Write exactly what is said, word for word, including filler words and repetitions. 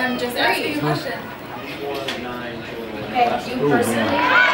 I'm just asking a question. Four, nine, Okay, you personally.